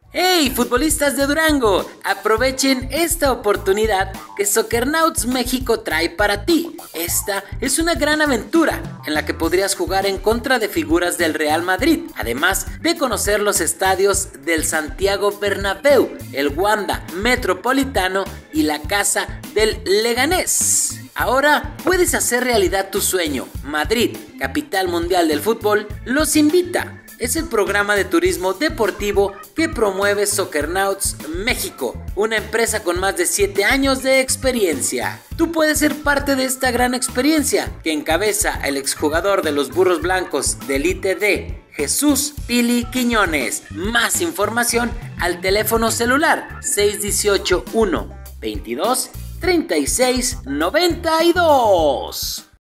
¡Hey, futbolistas de Durango! Aprovechen esta oportunidad que Soccernauts México trae para ti. Esta es una gran aventura en la que podrías jugar en contra de figuras del Real Madrid, además de conocer los estadios del Santiago Bernabéu, el Wanda Metropolitano y la Casa del Leganés. Ahora puedes hacer realidad tu sueño. Madrid, capital mundial del fútbol, los invita. Es el programa de turismo deportivo que promueve Soccernauts México, una empresa con más de 7 años de experiencia. Tú puedes ser parte de esta gran experiencia que encabeza el exjugador de los Burros Blancos del ITD, Jesús Pili Quiñones. Más información al teléfono celular 618 1 22 36 92.